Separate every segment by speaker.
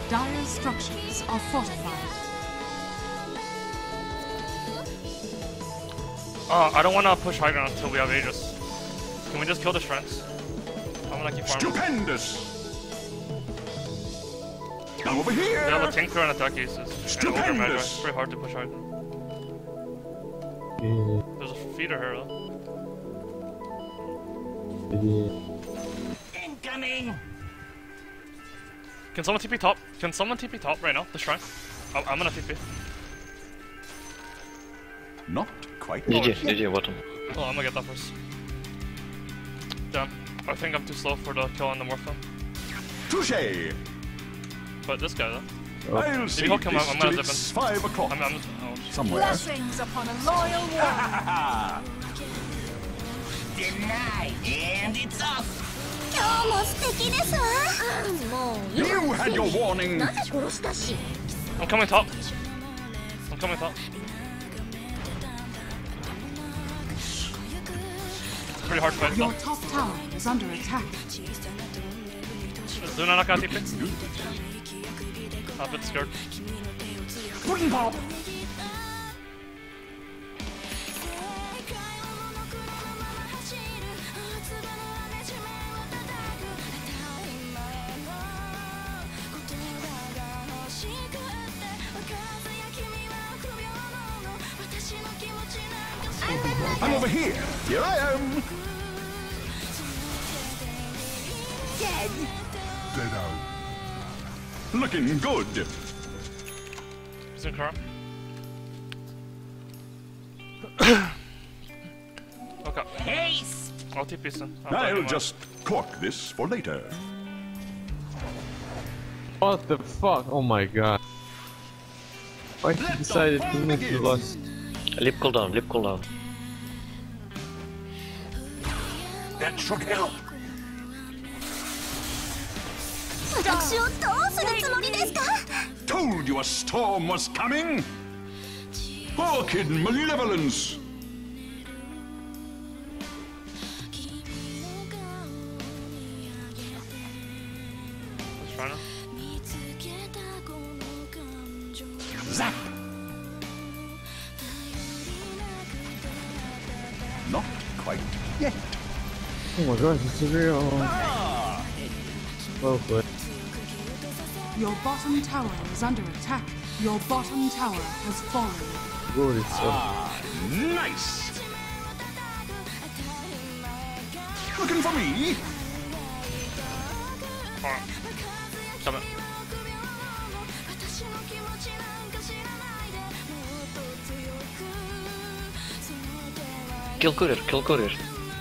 Speaker 1: Dire's structures are fortified.
Speaker 2: I don't want to push high ground until we have Aegis. Can we just kill the shrines? I'm gonna keep farming.
Speaker 3: Stupendous! Now over here!
Speaker 2: We have a Tinker and attack aces. And Ogre Magi. It's pretty hard to push high ground. There's a feeder here though.
Speaker 4: Incoming!
Speaker 2: Can someone TP top? Can someone TP top right now? The shrine? I'm gonna TP.
Speaker 3: Not quite.
Speaker 5: GG bottom.
Speaker 2: Oh, I'm gonna get that first. Damn. I think I'm too slow for the kill on the Morpho.
Speaker 3: Touché!
Speaker 2: But this guy though.
Speaker 3: I'll
Speaker 2: If
Speaker 3: see
Speaker 2: you hook him, I'm gonna zip in.
Speaker 3: 5 o'clock.
Speaker 2: Oh.
Speaker 3: Somewhere.
Speaker 1: Blessings upon a loyal warrior.
Speaker 4: Denied, and it's off!
Speaker 3: You had your warning!
Speaker 2: I'm coming top. I'm coming top. Pretty hard fight
Speaker 1: Your
Speaker 2: though.
Speaker 1: top tower is under attack.
Speaker 2: Is Luna not gonna TP? I'm a bit scared.
Speaker 3: Pudding pop! I'm over here! Here I am!
Speaker 4: Dead!
Speaker 3: Dead out. Looking good!
Speaker 2: He's in Kara. Okay.
Speaker 4: Haste!
Speaker 2: I'll TP soon.
Speaker 3: I'll just cork this for later.
Speaker 6: What the fuck? Oh my god. Why he decided to move the loss?
Speaker 5: Lip cooldown, lip cooldown.
Speaker 3: That should help. Told you a storm was coming! Orchid malevolence!
Speaker 2: Let's try now.
Speaker 3: Zap! Not quite yet.
Speaker 6: Oh my god, it's a real. Well played.
Speaker 1: Your bottom tower is under attack. Your bottom tower has fallen.
Speaker 6: Good, it's
Speaker 3: Nice! Looking for me?
Speaker 2: Alright. Come in.
Speaker 5: Kill courier, kill courier.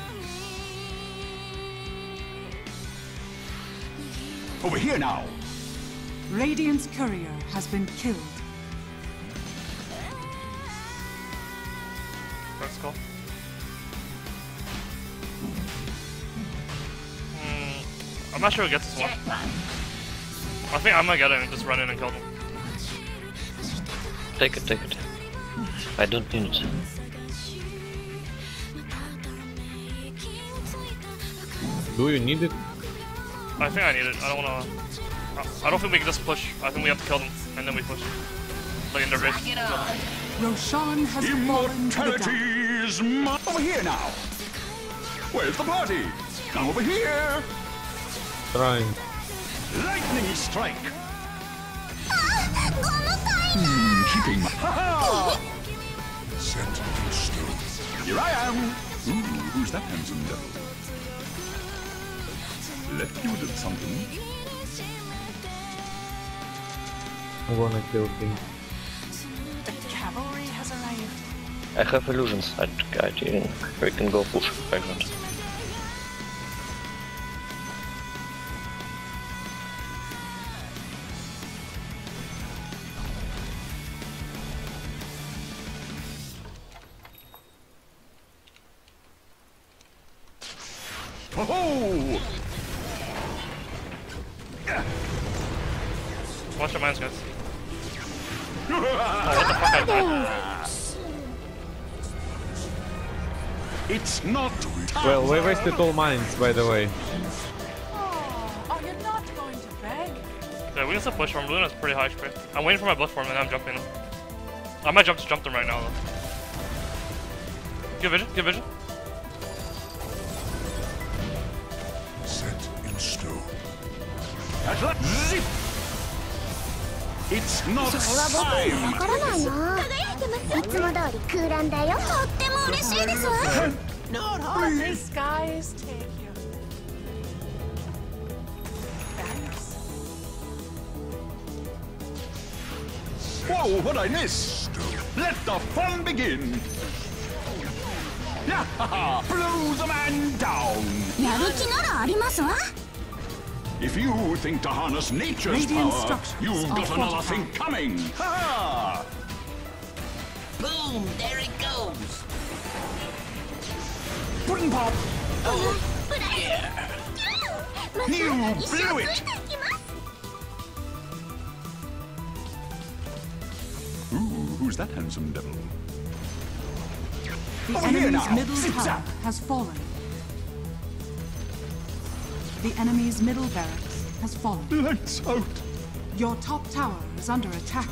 Speaker 3: Over here now!
Speaker 1: Radiant's courier has been killed.
Speaker 2: Let's go. I'm not sure who gets this one. I think I'm gonna get it and just run in and kill them.
Speaker 5: Take it, take it. I don't need it.
Speaker 6: Do you need it?
Speaker 2: I think I need it. I don't wanna. I don't think we can just push. I think we have to kill them and then we push. Like in their base.
Speaker 1: Roshan has fallen to the
Speaker 3: Immortality
Speaker 1: dark.
Speaker 3: is mine! Over here now! Where's the party? Come over here!
Speaker 6: Trying.
Speaker 3: Lightning strike! Keeping my... Ha-ha! Set in stone. Here I am! Ooh, who's that handsome devil? Let you do something.
Speaker 6: I'm gonna kill him.
Speaker 1: The cavalry has arrived.
Speaker 5: I have illusions. We can go push background.
Speaker 3: Oh!
Speaker 2: Watch your mines, guys. Oh, what the fuck I died?
Speaker 3: It's not
Speaker 6: Well, we wasted all mines, by the way.
Speaker 1: Oh, are you not going to beg?
Speaker 2: Yeah, we can still push for him. Luna's pretty high HP. I'm waiting for my buff for him and I'm jumping him. I might jump them right now though. Get vision, get vision.
Speaker 3: Set in stone. Zip! It's not
Speaker 7: それは僕にもわ
Speaker 3: time!
Speaker 7: からないな。いつも通り空欄だよ。とっても嬉しいですわ。
Speaker 1: The skies take you. Thanks.
Speaker 3: Whoa, what'd I miss? Let the fun begin! Yahaha! Blow the man down!
Speaker 7: やる気ならありますわ。
Speaker 3: If you think to harness nature's
Speaker 1: Radiant
Speaker 3: power,
Speaker 1: structures
Speaker 3: you've
Speaker 1: are
Speaker 3: got another thing
Speaker 1: fortified.
Speaker 3: coming! Ha
Speaker 4: Boom! There it goes.
Speaker 3: Pudding pop!
Speaker 7: プライ
Speaker 3: You
Speaker 7: まずは
Speaker 3: blew
Speaker 7: 一
Speaker 3: it!
Speaker 7: 緒についていきます。
Speaker 3: Ooh, who's that handsome devil?
Speaker 1: The
Speaker 3: Over here
Speaker 1: enemy's
Speaker 3: now.
Speaker 1: middle
Speaker 3: Zip
Speaker 1: tower
Speaker 3: zap.
Speaker 1: has fallen. The enemy's middle barracks has fallen.
Speaker 3: Lights out!
Speaker 1: Your top tower is under attack.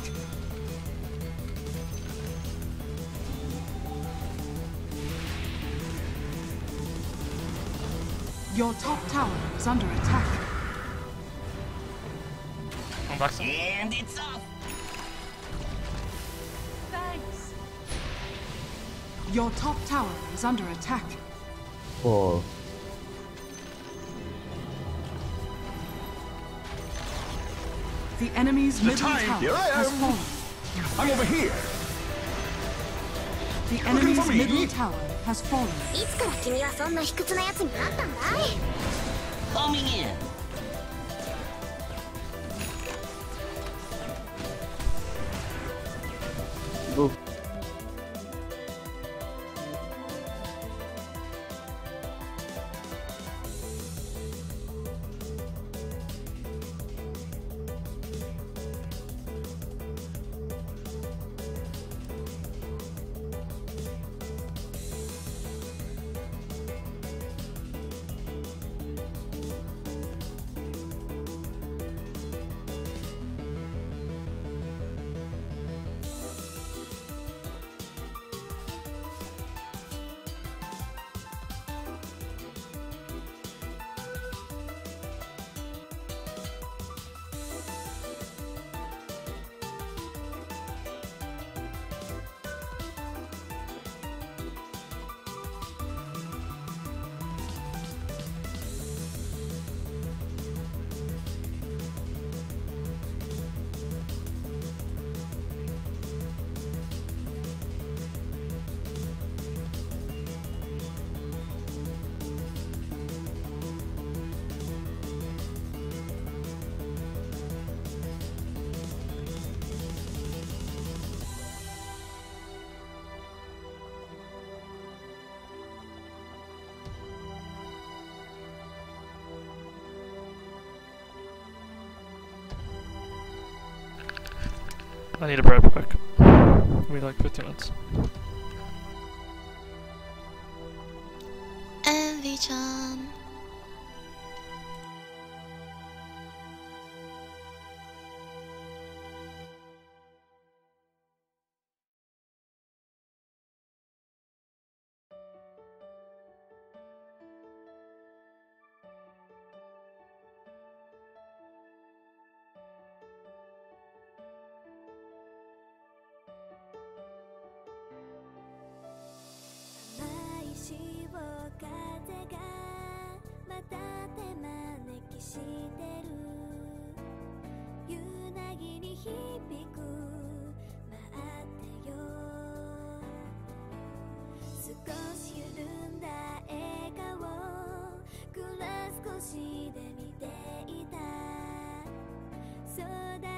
Speaker 1: Your top tower is under attack.
Speaker 2: I'm back some.
Speaker 4: And it's off.
Speaker 1: Thanks. Your top tower is under attack.
Speaker 6: Oh.
Speaker 1: The enemy's middle
Speaker 3: time,
Speaker 1: tower
Speaker 3: here I
Speaker 1: has
Speaker 3: am.
Speaker 1: fallen.
Speaker 3: I'm over here!
Speaker 1: The enemy's
Speaker 3: for me.
Speaker 1: middle tower has fallen.
Speaker 7: いつから君はそんな卑屈なやつになったんだい。
Speaker 4: Homing in.
Speaker 6: Go.
Speaker 2: I need a bread quick. Give me like 15 minutes.
Speaker 7: Envy ちゃん。
Speaker 8: 少しで見ていたそうだ